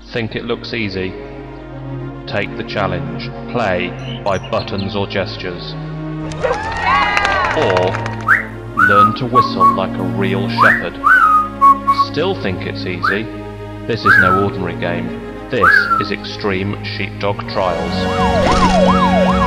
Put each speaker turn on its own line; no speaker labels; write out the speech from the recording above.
Think it looks easy? Take the challenge. Play by buttons or gestures. Or learn to whistle like a real shepherd. Still think it's easy? This is no ordinary game. This is Extreme Sheepdog Trials.